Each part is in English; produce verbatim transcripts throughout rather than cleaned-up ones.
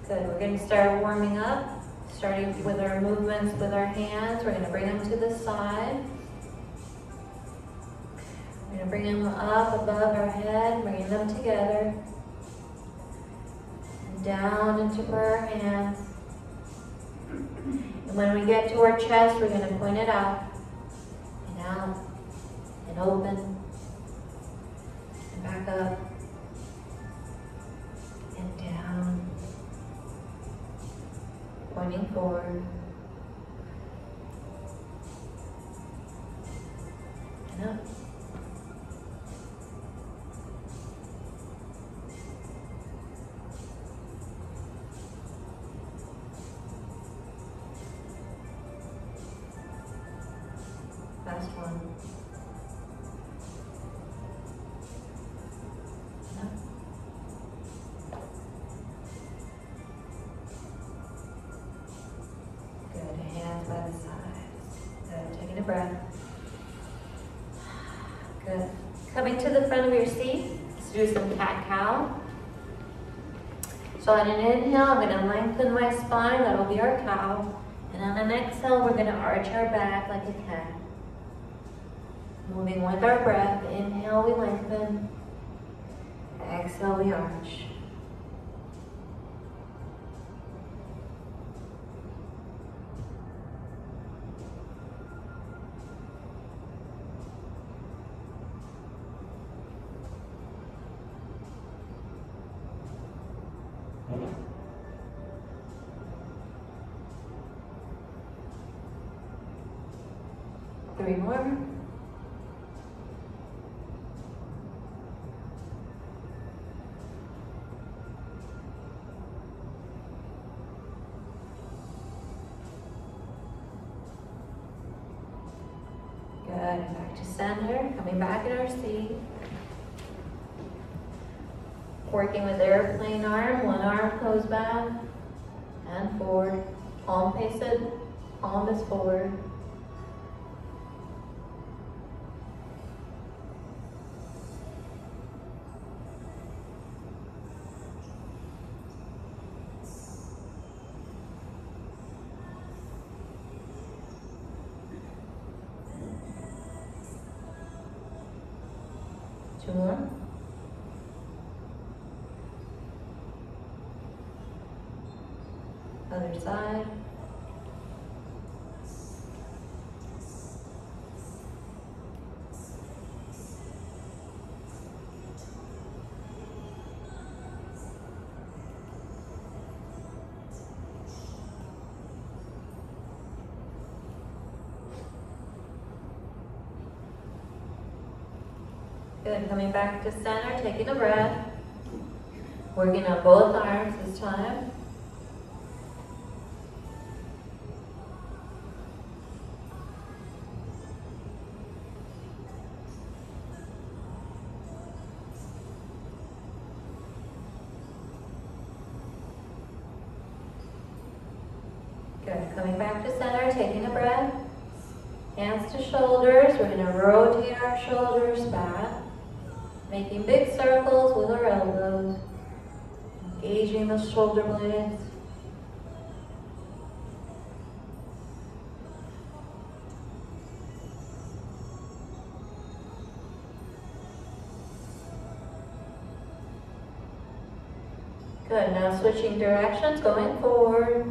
Good, we're going to start warming up, starting with our movements with our hands. We're going to bring them to the side. We're going to bring them up above our head, bringing them together. Down into our hands. And when we get to our chest, we're going to point it out, and out, and open, and back up, and down, pointing forward, and up. Last one. Up. Good, hands by the sides. Good, taking a breath. Good. Coming to the front of your seat, let's do some cat-cow. So on an inhale, I'm going to lengthen my spine, that'll be our cow. And on an exhale, we're going to arch our back like a cat. Moving with our breath, inhale, we lengthen. Exhale, we arch. Three more. Good, back to center, coming back in our seat. Working with airplane arm, one arm goes back and forward. Palm faces, palm is forward. Two more. Other side. Good, coming back to center, taking a breath. Working on both arms this time. Good, coming back to center, taking a breath. Hands to shoulders, we're going to rotate our shoulders back. Making big circles with our elbows, engaging the shoulder blades. Good, now switching directions, going forward.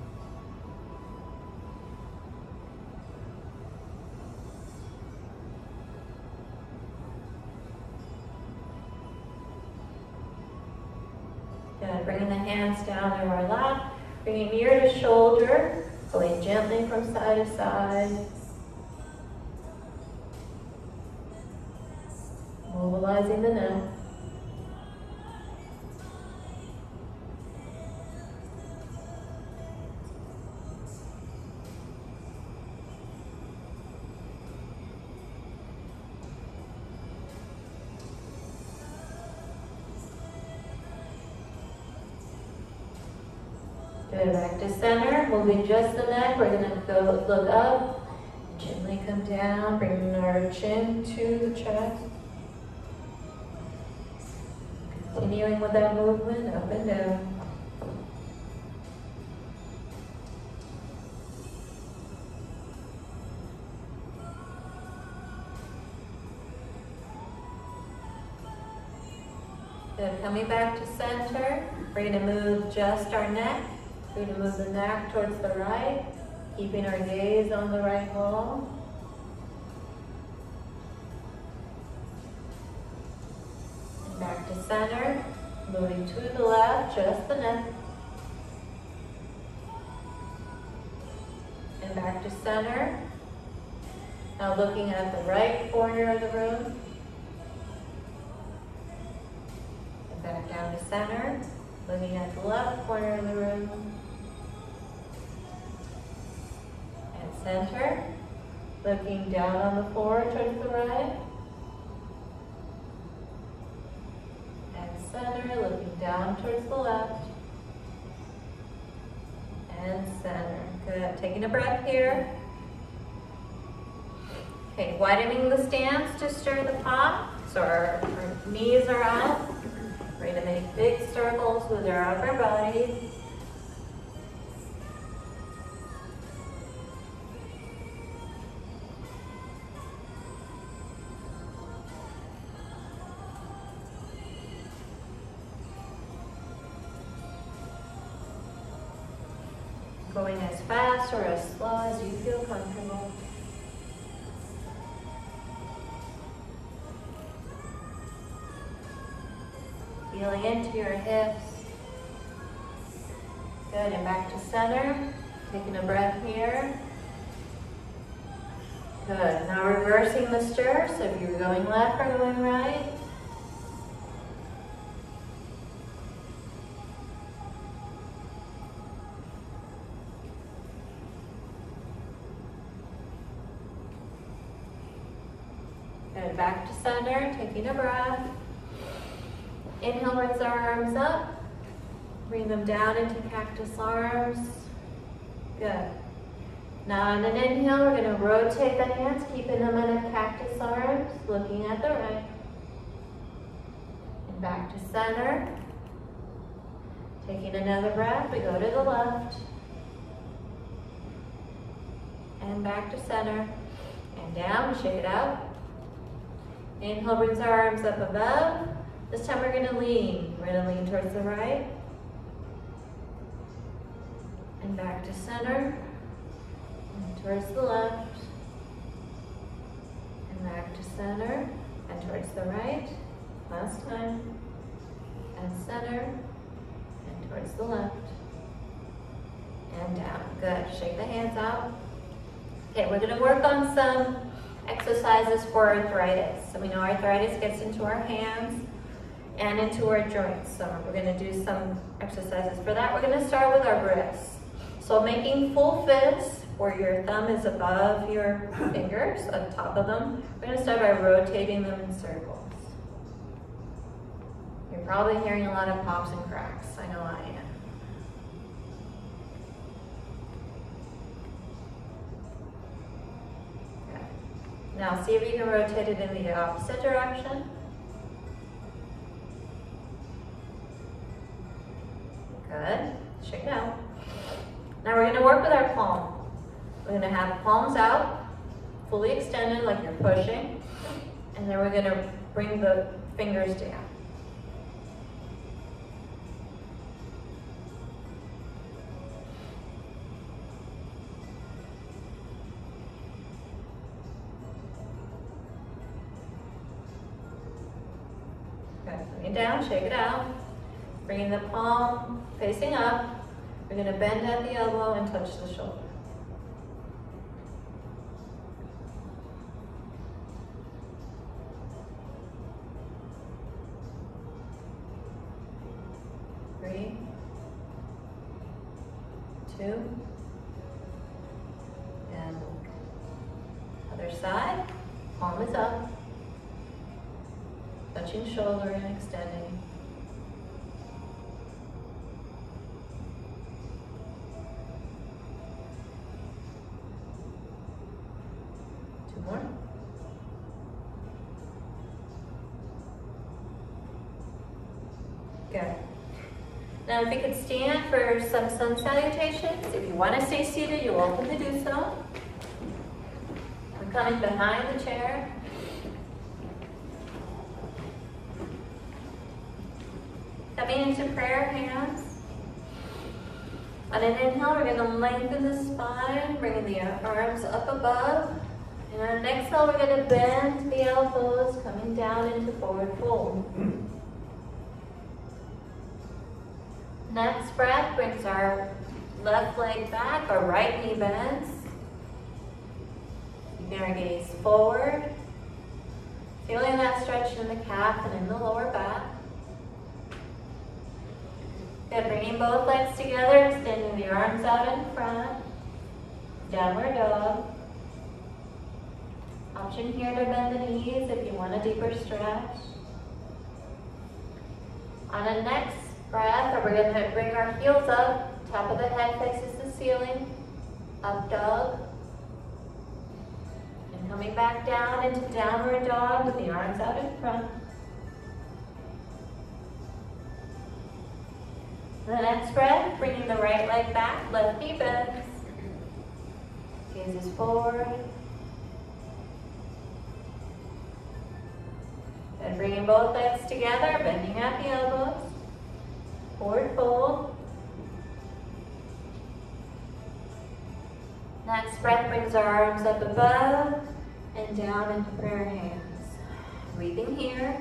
Good, bringing the hands down to our lap, bringing ear to shoulder, going gently from side to side. Mobilizing the neck. Good, back to center, moving just the neck. We're going to go look up, gently come down, bringing our chin to the chest. Continuing with that movement, up and down. Good, coming back to center. We're gonna move just our neck. We're gonna move the neck towards the right, keeping our gaze on the right wall. And back to center, moving to the left, just the neck. And back to center. Now looking at the right corner of the room. And back down to center. Looking at the left corner of the room. And center. Looking down on the floor towards the right. And center. Looking down towards the left. And center. Good. Taking a breath here. Okay, widening the stance to stir the pot. So our, our knees are out. We're going to make big circles with our upper body. Going as fast or as slow as you feel comfortable. Feeling into your hips. Good, and back to center. Taking a breath here. Good, now reversing the stir, so if you're going left or going right. Good, back to center, taking a breath. Inhale, raise our arms up. Bring them down into cactus arms. Good. Now on an inhale, we're going to rotate the hands, keeping them in a cactus arms, looking at the right. And back to center. Taking another breath, we go to the left. And back to center. And down, shake it out. Inhale, brings our arms up above. This time we're going to lean. We're going to lean towards the right. And back to center. And towards the left. And back to center. And towards the right. Last time. And center. And towards the left. And down. Good. Shake the hands out. Okay, we're going to work on some exercises for arthritis. So we know arthritis gets into our hands and into our joints. So we're going to do some exercises for that. We're going to start with our wrists. So making full fists where your thumb is above your fingers, on top of them. We're going to start by rotating them in circles. You're probably hearing a lot of pops and cracks. I know I am. Okay. Now see if you can rotate it in the opposite direction. Good. Shake it out. Now we're going to work with our palm. We're going to have palms out, fully extended like you're pushing, and then we're going to bring the fingers down. Okay, bring it down, shake it out. Bringing the palm facing up. We're going to bend at the elbow and touch the shoulder. Three, two, and other side. Palm is up. Touching shoulder and extending. More. Good. Now if you could stand for some sun salutations. If you want to stay seated, you're welcome to do so. I'm coming behind the chair. Coming into prayer hands. On an inhale, we're going to lengthen the spine, bringing the arms up above. And on an exhale, we're going to bend the elbows, coming down into forward fold. Next breath brings our left leg back, our right knee bends. Keeping our gaze forward. Feeling that stretch in the calf and in the lower back. Good, bringing both legs together, extending the arms out in front. Downward dog. Option here to bend the knees if you want a deeper stretch. On the next breath, we're going to bring our heels up, top of the head faces the ceiling, up dog. And coming back down into downward dog with the arms out in front. The next breath, bringing the right leg back, left knee bends. Gaze is forward. And bringing both legs together, bending at the elbows. Forward fold. Next breath brings our arms up above and down into prayer hands. Breathing here.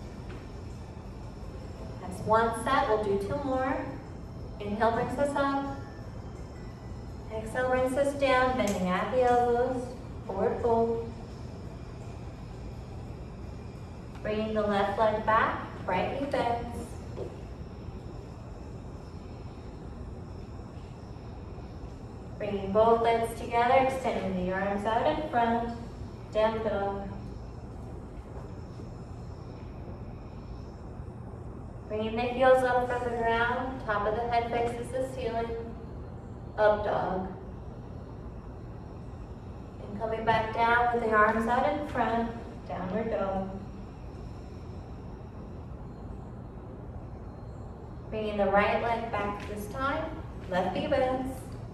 That's one set, we'll do two more. Inhale brings us up. Exhale brings us down, bending at the elbows. Forward fold. Bringing the left leg back, right knee bends. Bringing both legs together, extending the arms out in front, down dog. Bringing the heels up from the ground, top of the head faces the ceiling, up dog. And coming back down with the arms out in front, downward dog. Bringing the right leg back this time, left knee bends.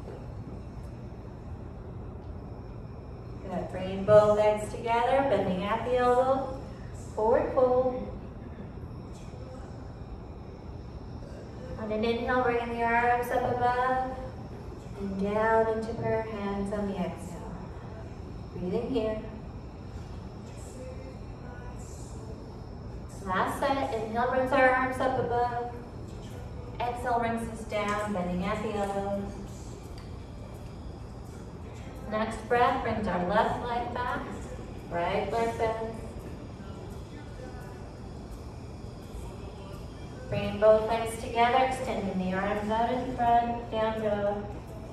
Good, bringing both legs together, bending at the elbow, forward fold. On an inhale, bringing the arms up above and down into prayer hands on the exhale. Breathing here. Last set, inhale brings our arms up above. Exhale brings us down, bending at the elbows. Next breath brings our left leg back, right leg bends. Bringing both legs together, extending the arms out in front, down dog.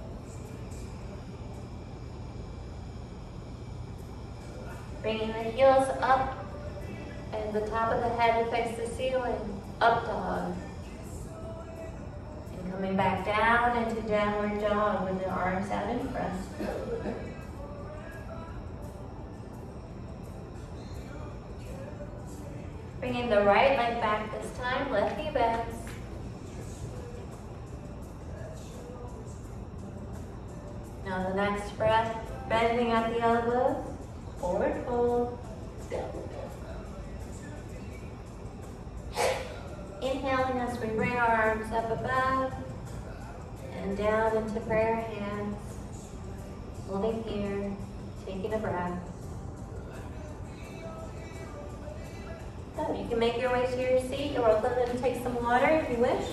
Bringing the heels up and the top of the head to face the ceiling, up dog. And coming back down into downward dog with the arms out in front. Bringing the right leg back this time, left knee bends. Now the next breath, bending at the elbows, forward fold. Inhaling as we bring our arms up above and down into prayer hands. Holding here, taking a breath. So you can make your way to your seat. You're welcome to take some water if you wish.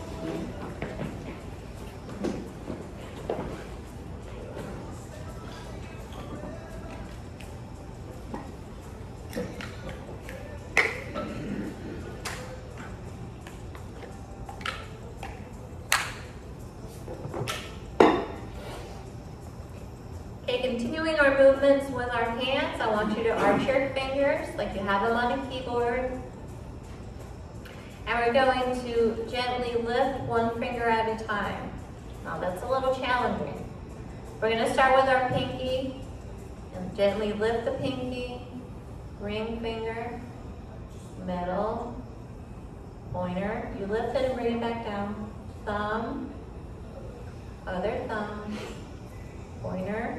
Okay, continuing our movements with our hands, I want you to arch your fingers like you have them on a keyboard. And we're going to gently lift one finger at a time. Now that's a little challenging. We're going to start with our pinky and gently lift the pinky, ring finger, middle, pointer. You lift it and bring it back down. Thumb, other thumb, pointer,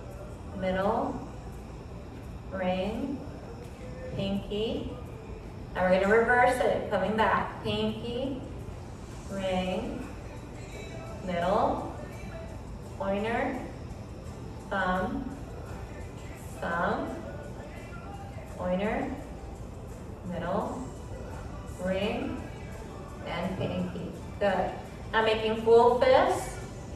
middle, ring, pinky, Now we're gonna reverse it, coming back. Pinky, ring, middle, pointer, thumb, thumb, pointer, middle, ring, and pinky. Good. Now making full fists.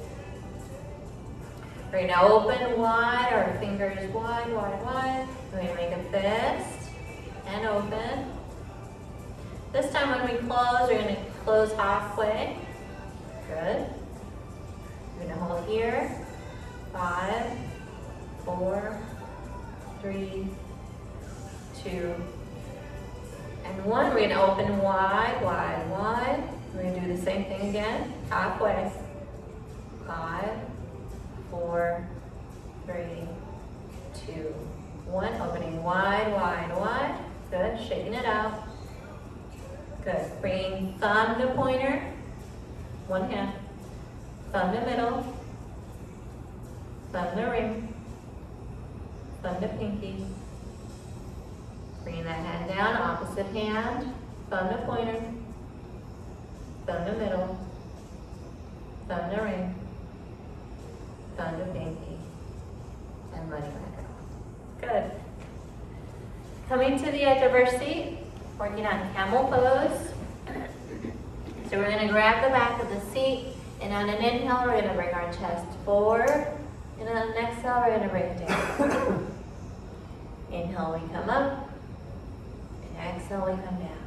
We're gonna open wide, our fingers wide, wide, wide. We're gonna make a fist and open. This time when we close, we're gonna close halfway. Good. We're gonna hold here. Five, four, three, two, and one. We're gonna open wide, wide, wide. We're gonna do the same thing again, halfway. Five, four, three, two, one. Opening wide, wide, wide. Good, shaking it out. Good, bringing thumb to pointer, one hand. Thumb to middle, thumb to ring, thumb to pinky. Bringing that hand down, opposite hand, thumb to pointer, thumb to middle, thumb to ring, thumb to pinky, and letting that go. Good. Coming to the edge of our seat, working on camel pose. So we're going to grab the back of the seat, and on an inhale, we're going to bring our chest forward, and on an exhale, we're going to bring it down. Inhale, we come up. Exhale, we come down.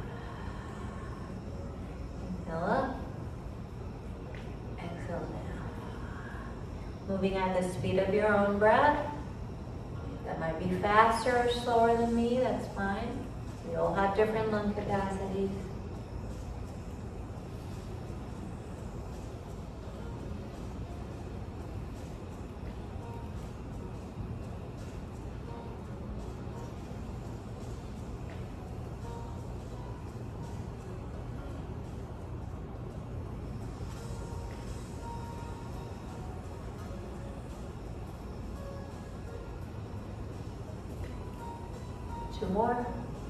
Inhale up. Exhale down. Moving at the speed of your own breath. That might be faster or slower than me, that's fine. We all have different lung capacities. Two more.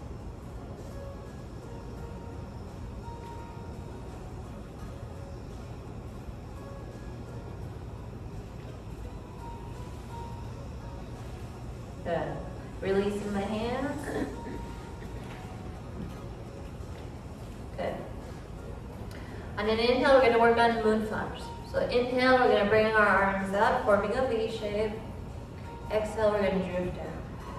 Good. Releasing the hands. Good. On an inhale, we're going to work on moon flowers. So inhale, we're going to bring our arms up, forming a V shape. Exhale, we're going to drift down.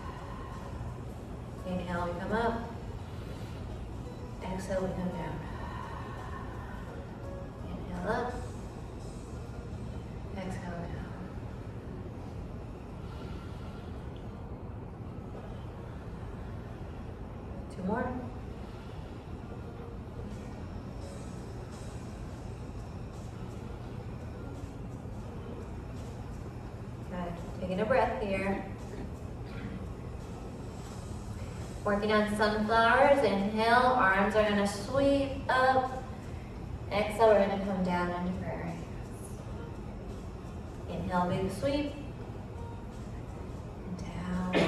Inhale, we come up. Exhale, we come down. Inhale up. Exhale down. Two more. Good. Taking a breath here. Working on sunflowers. Inhale, arms are going to sweep up. Exhale, we're going to come down into prayer hands. Inhale, big sweep. And down.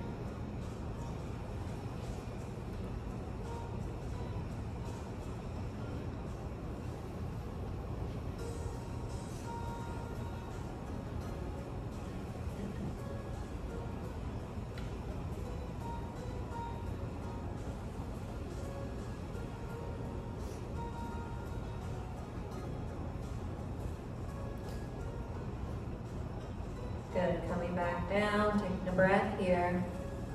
Good, coming back down, taking a breath here.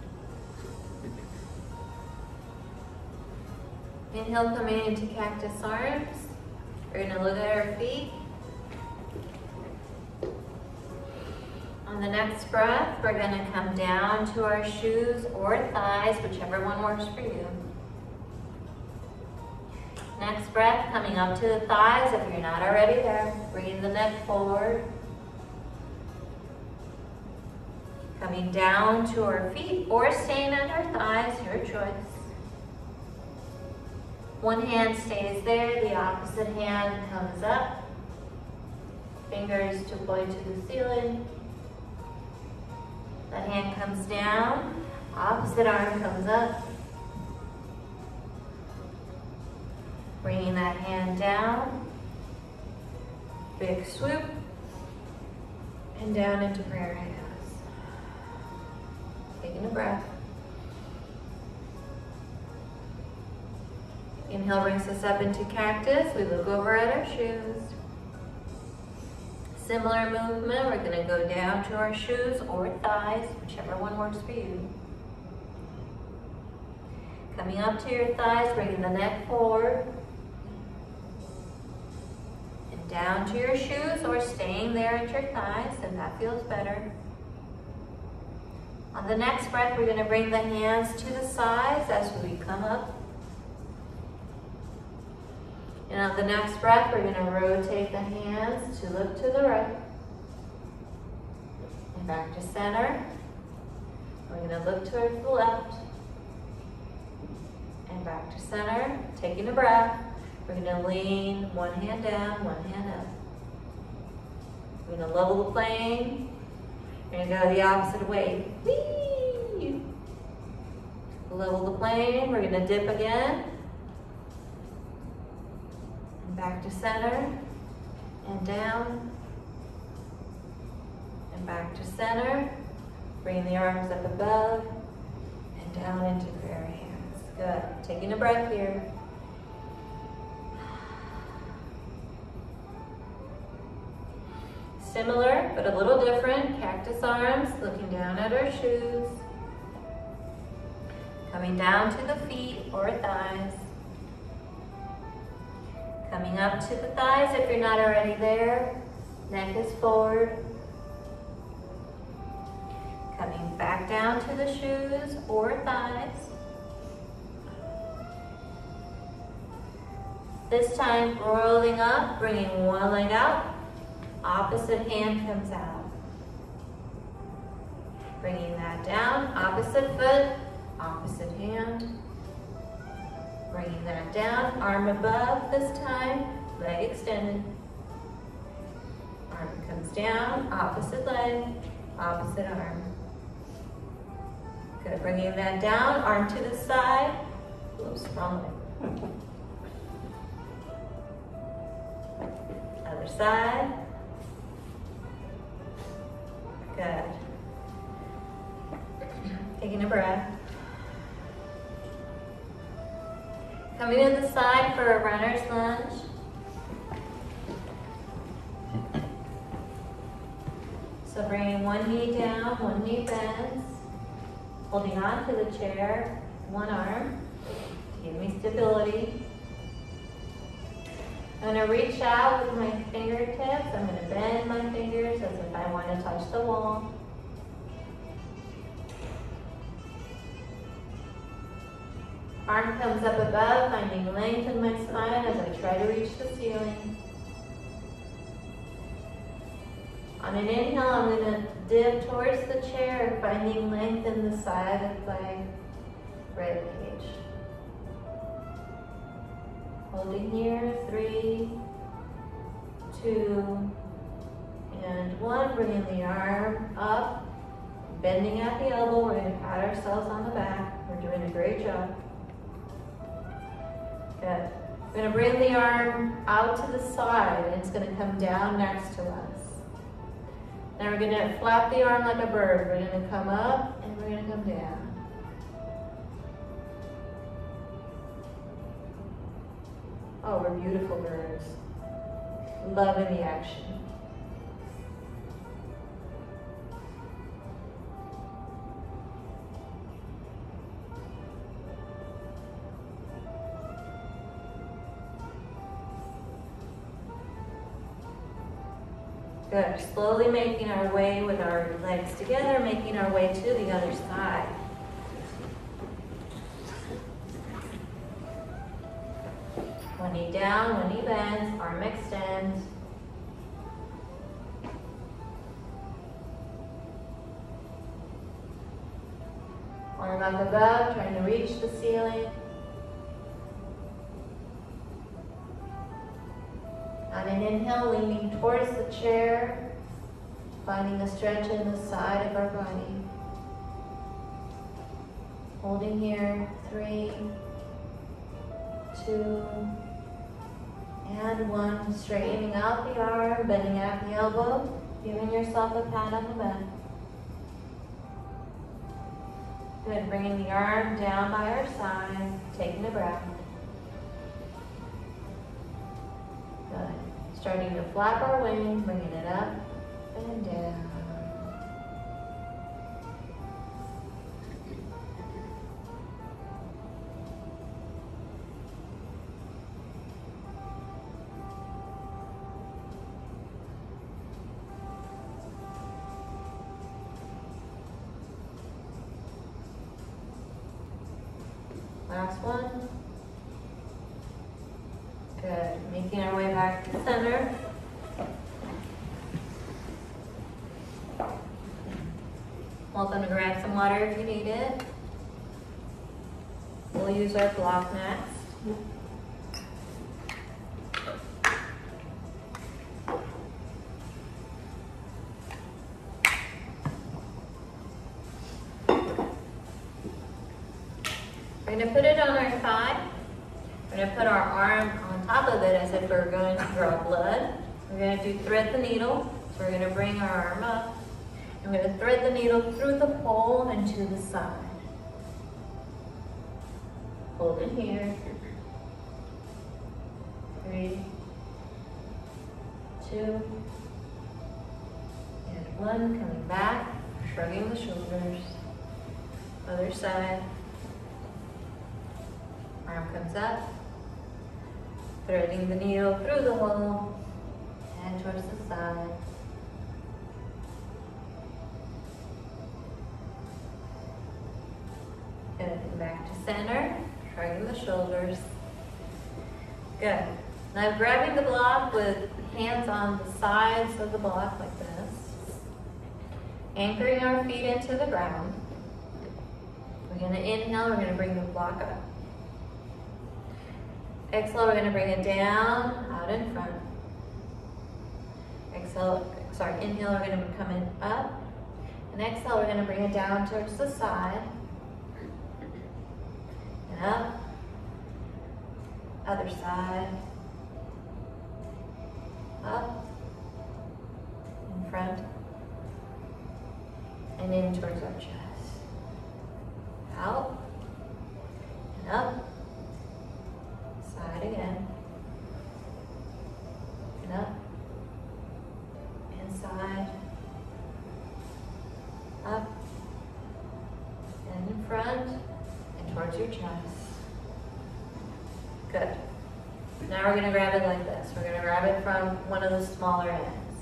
Inhale, coming into cactus arms. We're gonna look at our feet. On the next breath, we're gonna come down to our shoes or thighs, whichever one works for you. Next breath, coming up to the thighs if you're not already there. Bringing the neck forward. Coming down to our feet or staying at our thighs, your choice. One hand stays there, the opposite hand comes up. Fingers to point to the ceiling. That hand comes down, opposite arm comes up. Bringing that hand down. Big swoop. And down into prayer hands. Taking a breath. Inhale brings us up into cactus. We look over at our shoes. Similar movement, we're going to go down to our shoes or thighs, whichever one works for you. Coming up to your thighs, bringing the neck forward. And down to your shoes or staying there at your thighs, and that feels better. On the next breath, we're going to bring the hands to the sides as we come up. And on the next breath, we're going to rotate the hands to look to the right. And back to center. We're going to look towards the left. And back to center. Taking a breath. We're going to lean one hand down, one hand up. We're going to level the plane. We're going to go the opposite way. Whee! Level the plane. We're going to dip again. Back to center, and down, and back to center. Bring the arms up above, and down into prayer hands. Good. Taking a breath here. Similar, but a little different. Cactus arms, looking down at our shoes. Coming down to the feet or thighs. Coming up to the thighs if you're not already there. Neck is forward. Coming back down to the shoes or thighs. This time rolling up, bringing one leg out. Opposite hand comes out. Bringing that down. Opposite foot, opposite hand. Bringing that down, arm above this time, leg extended. Arm comes down, opposite leg, opposite arm. Good, bringing that down, arm to the side. Oops, wrong way. Other side. Good. Taking a breath. Coming to the side for a runner's lunge. So bringing one knee down, one knee bends. Holding on to the chair, one arm to give me stability. I'm going to reach out with my fingertips. I'm going to bend my fingers as if I want to touch the wall. Arm comes up above, finding length in my spine as I try to reach the ceiling. On an inhale, I'm going to dip towards the chair, finding length in the side of my rib cage. Holding here, three, two, and one. Bringing the arm up, bending at the elbow. We're going to pat ourselves on the back. We're doing a great job. Good. We're going to bring the arm out to the side, and it's going to come down next to us. Now we're going to flap the arm like a bird. We're going to come up, and we're going to come down. Oh, we're beautiful birds. Loving the action. Good. Slowly making our way with our legs together, making our way to the other side. One knee down, one knee bends, arm extends. Arm up above, trying to reach the ceiling. On an inhale, leaning towards the chair, finding a stretch in the side of our body. Holding here, three, two, And one, straightening out the arm, bending at the elbow, giving yourself a pat on the back. Good, bringing the arm down by our side, taking a breath. Good. Starting to flap our wings, bringing it up and down. Last one. Good. Making our way back to center. Welcome to grab some water if you need it. We'll use our block next. We're going to put it on our thigh. We're going to put our arm on top of it as if we're going to draw blood. We're going to do thread the needle. So we're going to bring our arm up. And we're going to thread the needle through the pole and to the side. Hold it here. Three, two, and one. Coming back, shrugging the shoulders. Other side. Arm comes up, threading the needle through the hole and towards the side. Good. Back to center, shrugging the shoulders. Good. Now grabbing the block with hands on the sides of the block like this. Anchoring our feet into the ground. We're going to inhale, we're going to bring the block up. Exhale, we're going to bring it down, out in front. Exhale, sorry, inhale, we're going to come in up. And exhale, we're going to bring it down towards the side. And up. Other side. Up. In front. And in towards our chest. Out. And up. Side again. And up. Inside. Up. And in front. And towards your chest. Good. Now we're going to grab it like this. We're going to grab it from one of the smaller ends.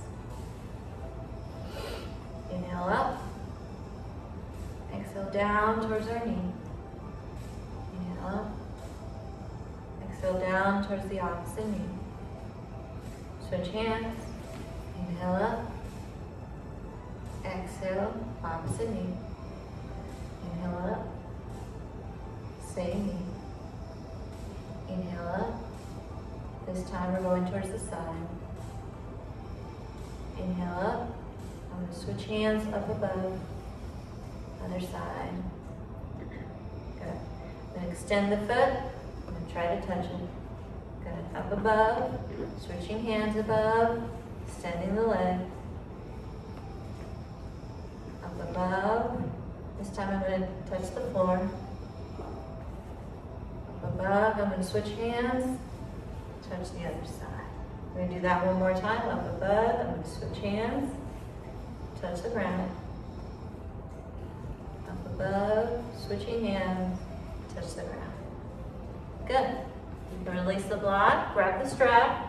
Inhale up. Exhale down towards our knee. Inhale up. Exhale down towards the opposite knee. Switch hands. Inhale up. Exhale, opposite knee. Inhale up. Same knee. Inhale up. This time we're going towards the side. Inhale up. I'm going to switch hands up above. Other side. Good. I'm going to extend the foot. I'm going to try to touch it. Good. Up above. Switching hands above. Extending the leg. Up above. This time I'm going to touch the floor. Up above. I'm going to switch hands. Touch the other side. We're going to do that one more time. Up above. I'm going to switch hands. Touch the ground. Up above. Switching hands. Touch the ground. Good. You can release the block. Grab the strap.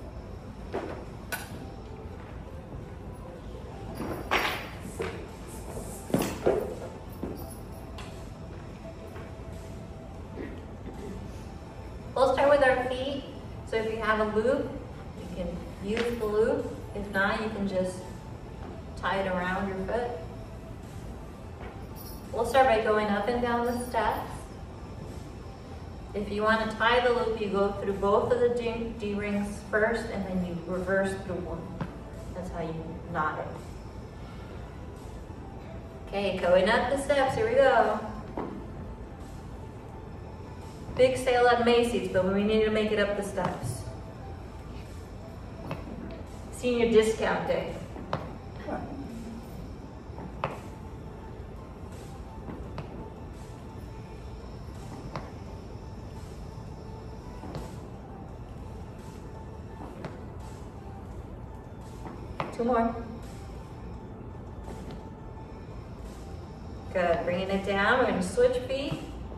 We'll start with our feet. So if you have a loop, you can use the loop. If not, you can just tie it around your foot. We'll start by going up and down the steps. If you want to tie the loop, you go through both of the D-rings first, and then you reverse through one. That's how you knot it. Okay, going up the steps, here we go. Big sale at Macy's, but we need to make it up the steps. senior discount day. Two more. Good, bringing it down, we're gonna switch feet.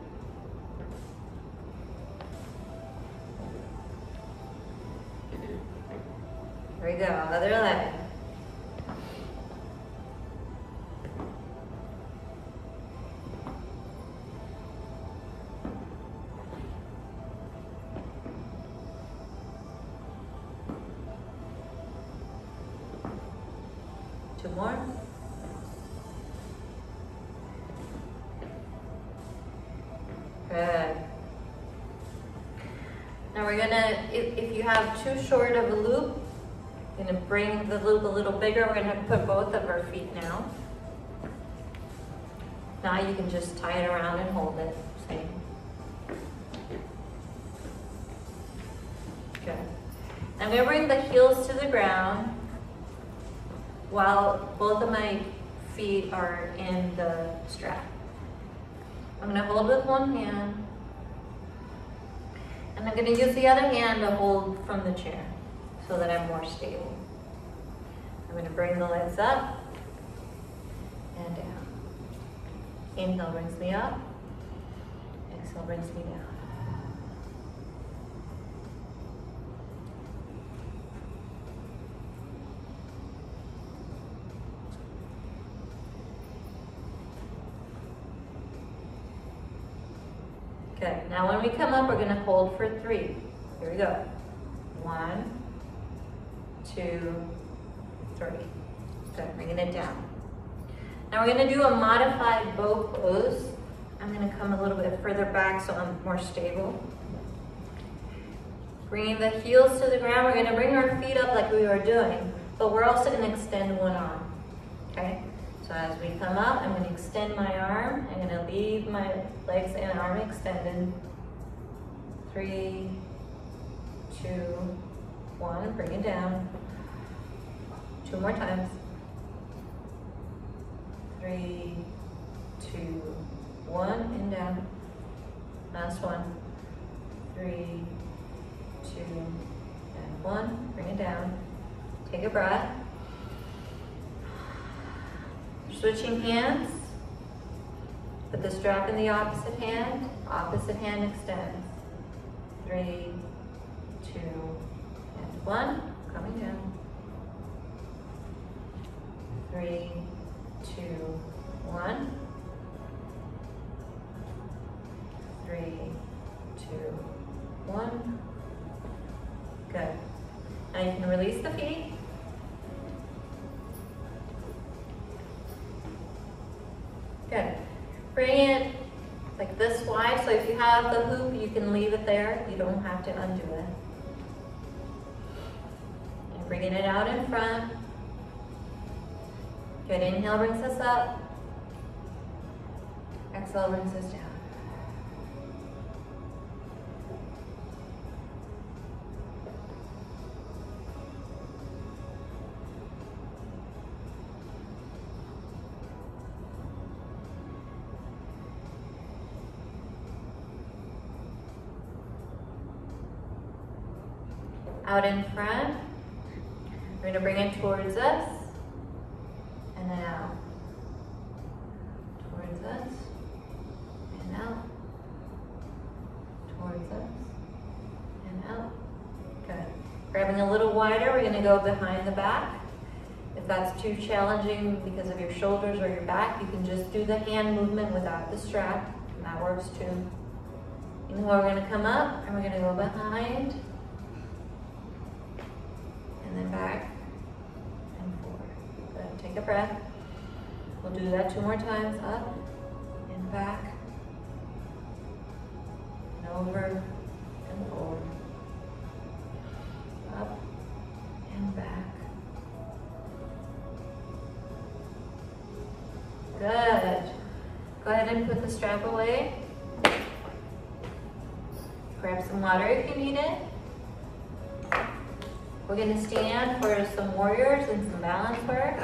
Here we go, other leg. Two more. Good. Now we're gonna, if, if you have too short of a loop, we're gonna bring the loop a little bigger. We're gonna put both of our feet now. Now you can just tie it around and hold it. Same. Good. I'm gonna bring the heels to the ground while both of my feet are in the strap. I'm gonna hold with one hand, and I'm gonna use the other hand to hold from the chair so that I'm more stable. I'm gonna bring the legs up and down. Inhale brings me up, exhale brings me down. Good. Now when we come up, we're going to hold for three. Here we go. One, two, three. Good. Bringing it down. Now we're going to do a modified bow pose. I'm going to come a little bit further back so I'm more stable. Bringing the heels to the ground. We're going to bring our feet up like we were doing, but we're also going to extend one arm. Okay? So as we come up, I'm going to extend my arm. I'm going to leave my legs and arm extended. Three, two, one. Bring it down. Two more times. Three, two, one, and down. Last one. Three, two, and one. Bring it down. Take a breath. Switching hands, put the strap in the opposite hand, opposite hand extends. Three, two, and one, coming down. Three, two, one. Three, two, one. Good. Now you can release the feet. Good. Bring it like this wide, so if you have the hoop, you can leave it there. You don't have to undo it. And bringing it out in front. Good. Inhale brings us up. Exhale brings us down. Out in front, we're going to bring it towards us, and then out. Towards us, and out. Towards us, and out. Good. Grabbing a little wider, we're going to go behind the back. If that's too challenging because of your shoulders or your back, you can just do the hand movement without the strap, and that works too. And we're going to come up, and we're going to go behind, and then back and forward. Good. Take a breath. We'll do that two more times. Up and back and over and forward. Up and back. Good. Go ahead and put the strap away. Grab some water if you need it. We're going to stand for some warriors and some balance work.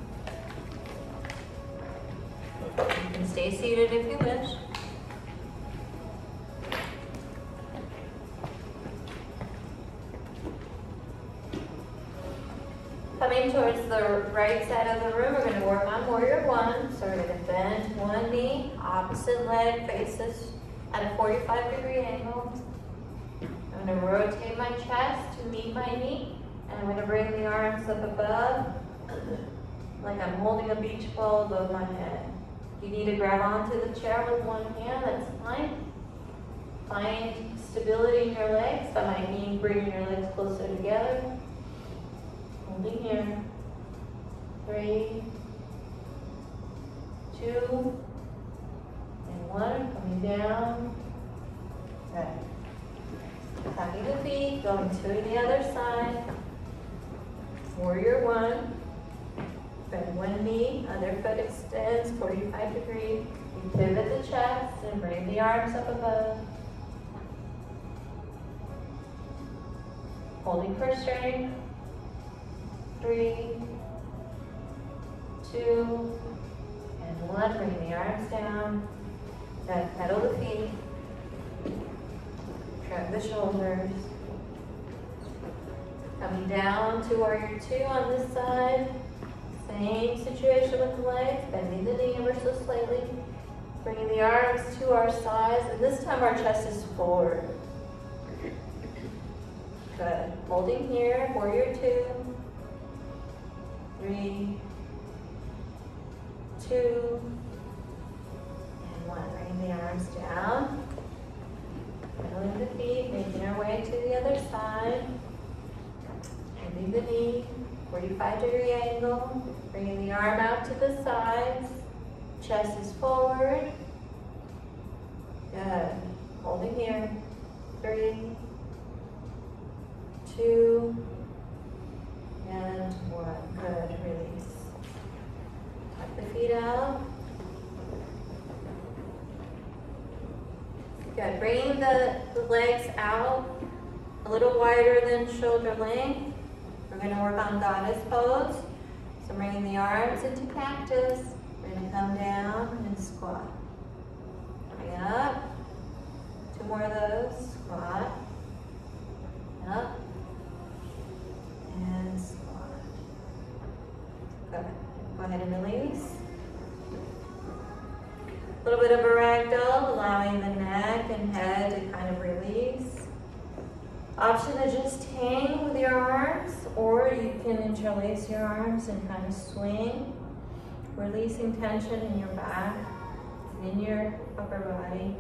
You can stay seated if you wish. Coming towards the right side of the room, we're going to work on warrior one. So we're going to bend one knee, opposite leg faces at a forty-five degree angle. I'm going to rotate my chest to meet my knee, and I'm going to bring the arms up above, like I'm holding a beach ball above my head. If you need to grab onto the chair with one hand, that's fine. Find stability in your legs. That might mean bringing your legs closer together. Holding here. Three, two, and one. Coming down. Good. Tucking the feet, going to the other side. Warrior one. Bend one knee, other foot extends, forty-five degree. You pivot the chest and bring the arms up above. Holding for strength. Three, two, and one. Bring the arms down. Then pedal the feet. Shrug the shoulders. Coming down to warrior two on this side. Same situation with the legs, bending the knee ever so slightly. Bringing the arms to our sides, and this time our chest is forward. Good. Holding here, warrior two. Three, two, and one. Bringing the arms down. Pedaling the feet, making our way to the other side. Bending the knee, forty-five degree angle. Bringing the arm out to the sides. Chest is forward. Good. Holding here. Three, two, and one. Good. Release. Tuck the feet out. Good. Bringing the, the legs out a little wider than shoulder length. We're going to work on goddess pose. So bringing the arms into cactus. We're going to come down and squat. Bring up. Two more of those. Squat. Up. And squat. Good. Go ahead and release. A little bit of a ragdoll, allowing the neck and head to kind of release. Option to just hang with your arms, or you can interlace your arms and kind of swing, releasing tension in your back and in your upper body.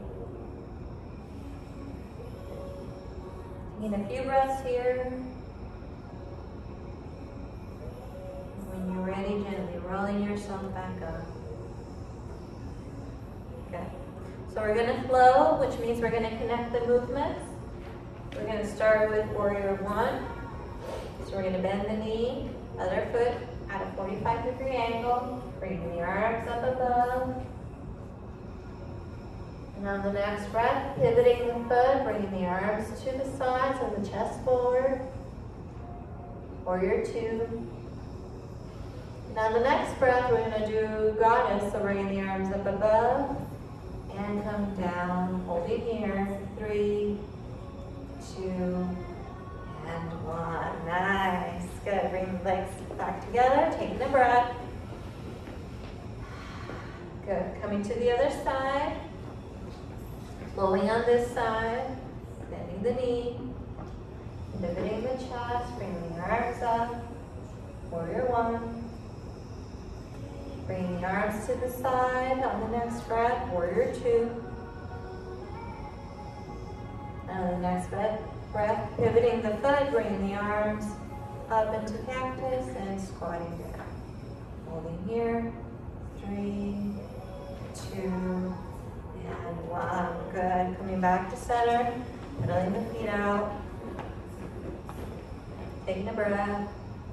Taking a few breaths here. When you're ready, gently rolling yourself back up. Okay. So we're going to flow, which means we're going to connect the movements. We're going to start with warrior one. So we're going to bend the knee, other foot at a forty-five degree angle, bringing the arms up above. And on the next breath, pivoting the foot, bringing the arms to the sides and the chest forward. Warrior two. And on the next breath, we're going to do goddess, so bringing the arms up above and come down, holding here. Three, two, and one. Nice. Good. Bring the legs back together. Taking a breath. Good. Coming to the other side. Flowing on this side. Bending the knee. Pivoting the chest. Bringing the arms up. Warrior one. Bringing the arms to the side. On the next breath, warrior two. And on the next breath, breath, pivoting the foot, bringing the arms up into cactus and squatting down. Holding here. Three, two, and one. Good. Coming back to center. Pedaling the feet out. Taking a breath.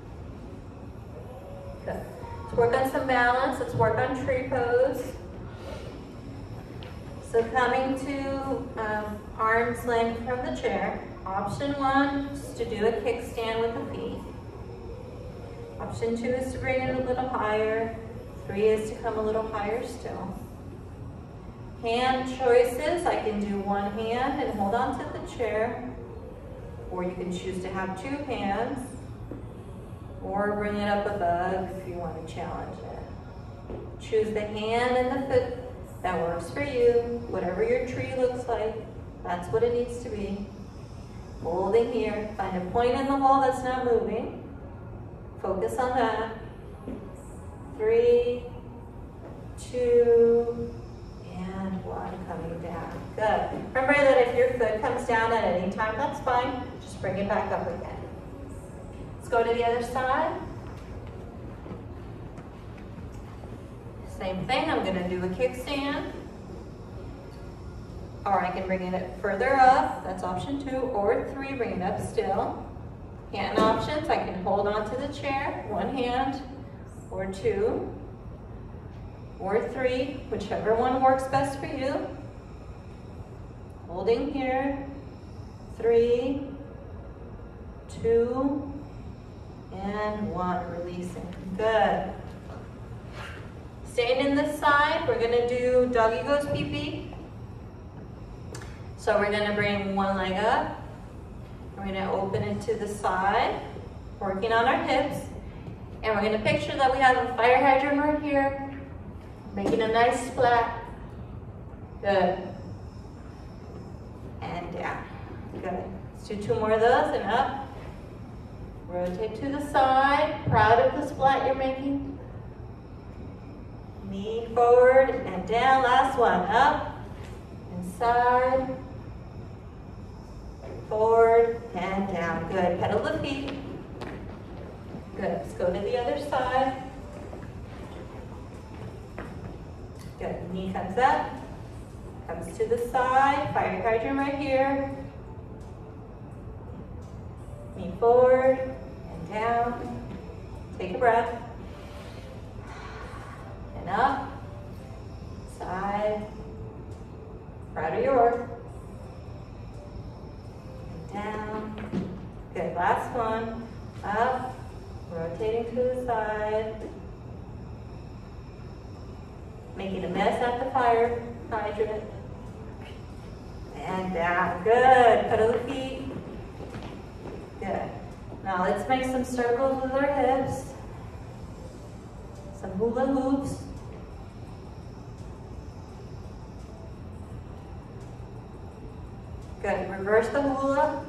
Good. Let's work on some balance. Let's work on tree pose. So coming to um, arm's length from the chair. Option one is to do a kickstand with the feet. Option two is to bring it a little higher. Three is to come a little higher still. Hand choices, I can do one hand and hold on to the chair, or you can choose to have two hands, or bring it up above if you want to challenge it. Choose the hand and the foot that works for you, whatever your tree looks like, that's what it needs to be. Holding here, find a point in the wall that's not moving. Focus on that. Three, two, and one, coming down. Good. Remember that if your foot comes down at any time, that's fine. Just bring it back up again. Let's go to the other side. Same thing, I'm gonna do a kickstand. Or I can bring it further up, that's option two, or three, bring it up still. Hand options, I can hold on to the chair, one hand, or two, or three, whichever one works best for you. Holding here, three, two, and one, releasing. Good. Staying in this side, we're gonna do doggy goes pee-pee. So we're gonna bring one leg up. We're gonna open it to the side, working on our hips. And we're gonna picture that we have a fire hydrant right here, making a nice splat. Good. And down. Good. Let's do two more of those and up. Rotate to the side. Proud of the splat you're making. Knee forward and down. Last one. Up. Inside. Forward and down. Good. Pedal the feet. Good. Let's go to the other side. Good. Knee comes up. Comes to the side. Fire hydrant right here. Knee forward and down. Take a breath. And up. Side. Proud of your work. Down. Good. Last one. Up. Rotating to the side. Making a mess at the fire hydrant. And down. Good. Pedal the feet. Good. Now let's make some circles with our hips. Some hula hoops. Good. Reverse the hula.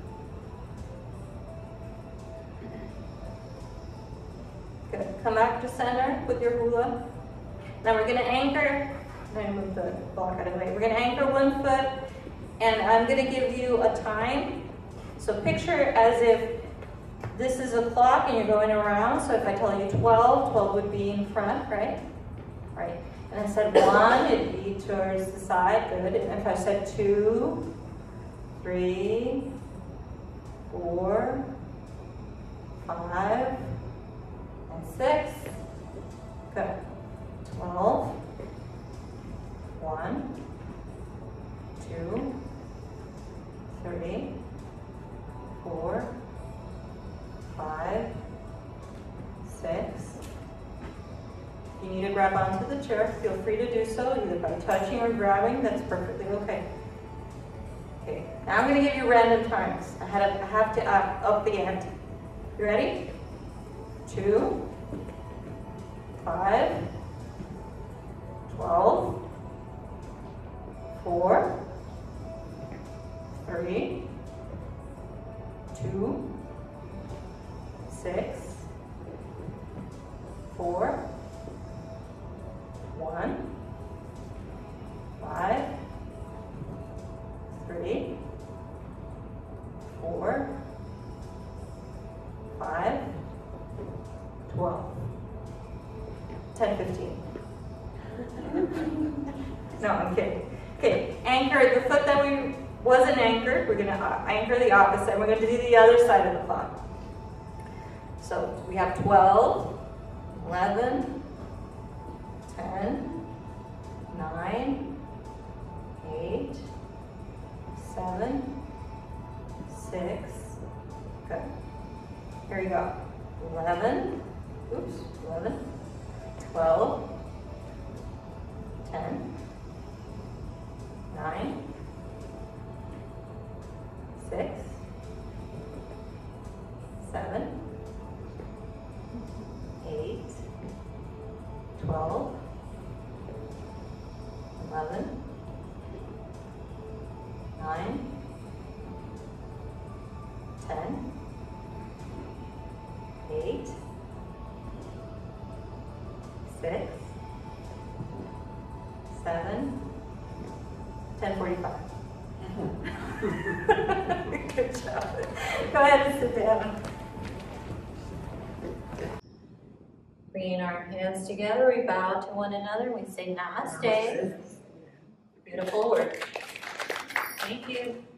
Good. Come back to center with your hula. Now we're going to anchor. I'm going to move the block out of the way. We're going to anchor one foot, and I'm going to give you a time. So picture as if this is a clock and you're going around. So if I tell you twelve, twelve would be in front, right? Right. And I said one, it'd be towards the side. Good. And if I said two, three, four, five, and six. Good. twelve, one, two, three, four, five, six. If you need to grab onto the chair, feel free to do so, either by touching or grabbing. That's perfectly okay. Okay, now I'm going to give you random times. I have, I have to up, up the ante. You ready? Two, five, twelve, four, three, two, six, four, one, five, three, four, five, twelve, ten, fifteen. No, I'm kidding. Okay, anchor the foot that we wasn't anchored. We're going to uh, anchor the opposite. We're going to do the other side of the clock. So we have twelve, eleven, ten, nine, eight, seven, six, good. Here we go. eleven, oops, eleven, twelve, ten, nine, six, seven, eight, twelve, eleven, nine, ten, eight, six, seven, ten forty-five. Good job. Go ahead and sit down. Bringing our hands together, we bow to one another, we say namaste. Beautiful work. Thank you.